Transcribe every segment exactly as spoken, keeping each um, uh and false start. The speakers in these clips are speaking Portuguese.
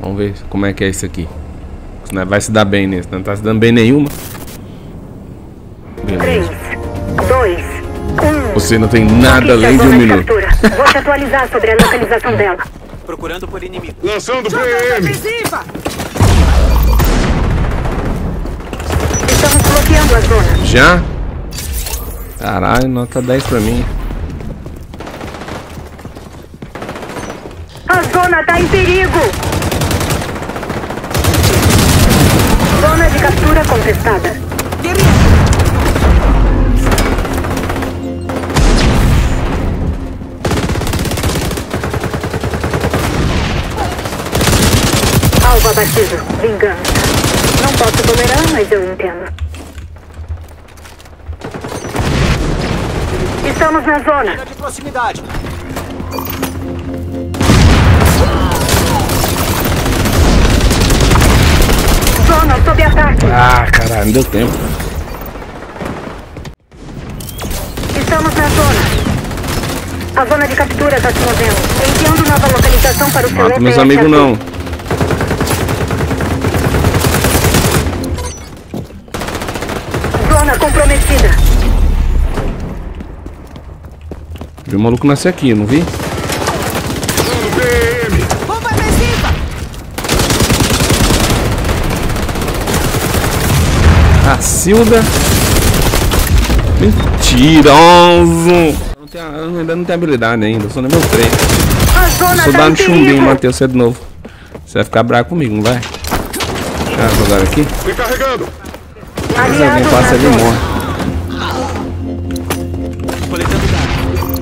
Vamos ver como é que é isso aqui. Não vai se dar bem nesse, não tá se dando bem nenhuma. três, dois, um. Você não tem nada além de um minuto. Vou te atualizar sobre a localização dela. Procurando por inimigo. Lançando P M. Estamos bloqueando a zona. Já? Caralho, nota dez pra mim. A zona tá em perigo. Zona de captura contestada. Alvo abatido. Vingança. Não posso tolerar, mas eu entendo. Estamos na zona. De proximidade. Zona sob ataque. Ah, caralho, não deu tempo. Estamos na zona. A zona de captura está se movendo. Enviando nova localização para o seu Mata meus amigos não. Zona comprometida. Vi o maluco nascer aqui, não vi? Bomba agressiva! Cacilda. Mentiroso. Não tem, eu ainda não tenho habilidade ainda, eu sou nível três. A zona Sou tá dando em chumbinho, perigo. Matheus, você de novo. Você vai ficar bravo comigo, não vai? Já jogaram aqui? Recarregando. Se alguém Aliados passa na ali, zona. morre. Coletando dados.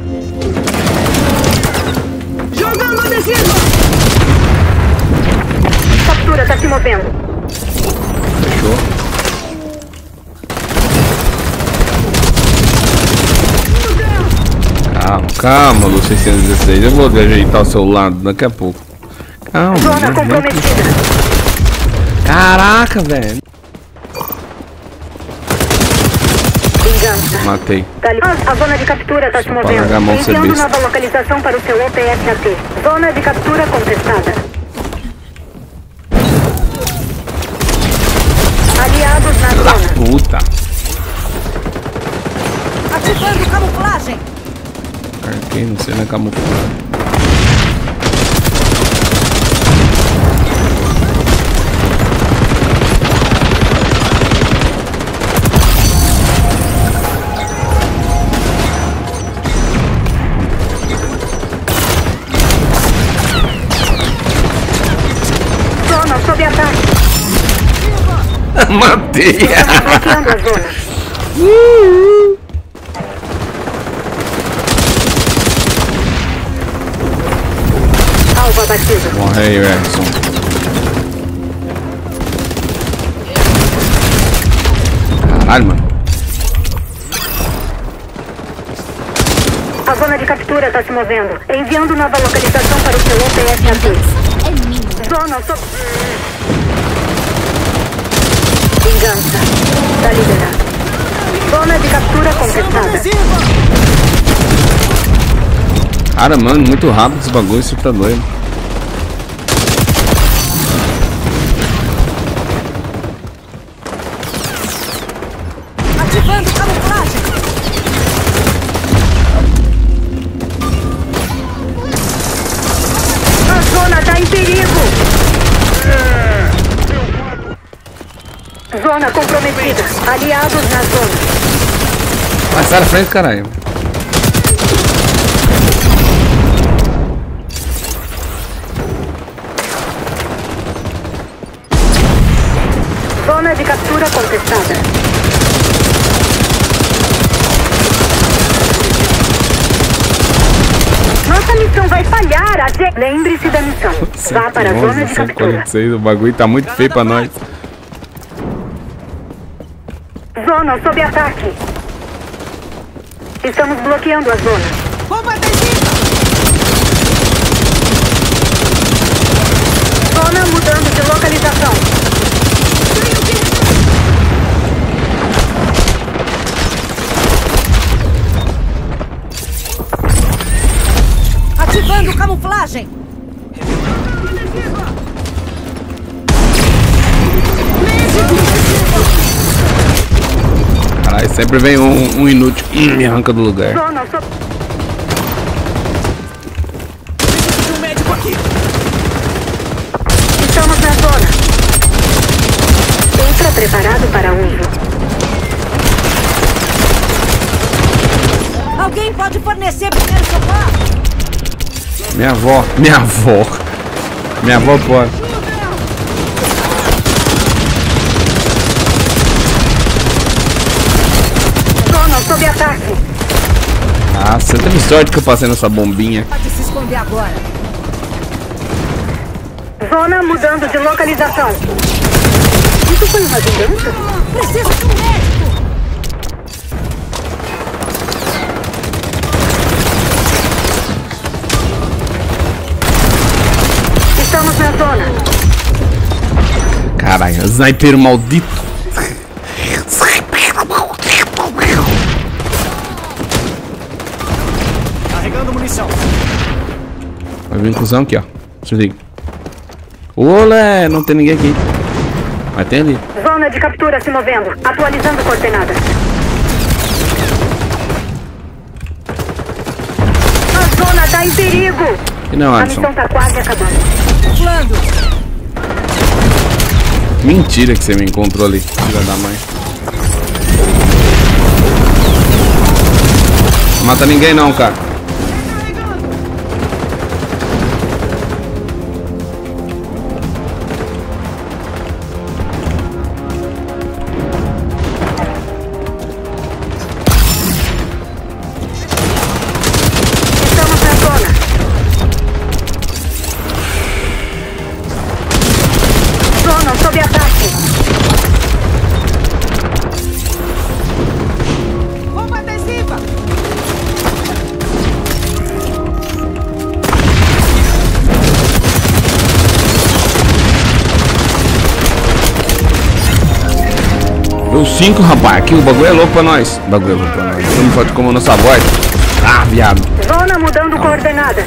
Jogando adesivo. Captura tá se movendo. Fechou. Calma, calma, Lu seiscentos e dezesseis. Eu vou ajeitar o seu lado daqui a pouco. Calma, Zona né? comprometida. Caraca, velho. Vingança. Matei. Tá ali. A zona de captura tá se pra movendo. largar a mão de ser Enviando besta. nova localização para o seu O P S A T. Zona de captura contestada. Aliados na Da zona. puta. Ativando camuflagem. Carquei, não sei, não é camuflagem. Zona sob ataque. Matei. Bloqueando a zona. Alvo abatido. Morre aí, Erson. Caralho, mano. A zona de captura está se movendo. Enviando nova localização para o seu O P S A T. É minha. Zona sob... Vingança. Está liberado. Zona de captura contestada. Cara, mano, muito rápido esse bagulho, isso tá doido. Ativando camuflagem. A zona está em perigo. Zona comprometida. Aliados na zona. Vai, sai da frente, caralho. Zona de captura contestada. Nossa missão vai falhar. A G... Lembre-se da missão. Vá para a zona de captura. quarenta e seis, o bagulho tá muito feio pra nós. Zona sob ataque. Estamos bloqueando a zona. Bomba adesiva. Zona mudando de localização. Ativando camuflagem. Sempre vem um, um inútil e me arranca do lugar. Zona, só... Preciso de um médico aqui. Estamos na zona. Entra preparado para uso. Alguém pode fornecer primeiro socorro? Minha avó, minha avó. Minha avó pode. Zona sob ataque. Ah, você teve sorte que eu passei nessa bombinha. Pode se esconder agora. Zona mudando de localização. Isso foi uma vingança? Preciso de um médico. Estamos na zona. Caralho, sniper maldito. Carregando munição. Vai vir inclusão aqui, ó. Se liga. Olé, não tem ninguém aqui. Mas tem ali. Zona de captura se movendo. Atualizando coordenadas. A zona tá em perigo. E não, A Alisson. missão tá quase acabando. Pulando. Mentira que você me encontrou ali, filha da mãe. Não mata ninguém não, cara. Estamos na zona. Zona sob ataque. Bomba adesiva. Deu cinco, rapaz. Aqui o bagulho é louco pra nós. O bagulho é louco pra nós. Você não pode comer nossa voz. Ah, viado. Zona mudando coordenadas.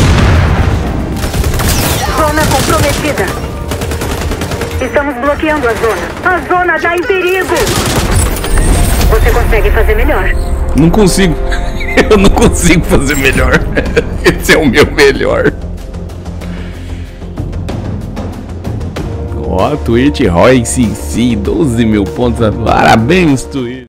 Zona comprometida. Estamos bloqueando a zona. A zona tá em perigo. Você consegue fazer melhor. Não consigo. Eu não consigo fazer melhor. Esse é o meu melhor. Ó, Twitch, Roy, C C, doze mil pontos. Parabéns, Twitch.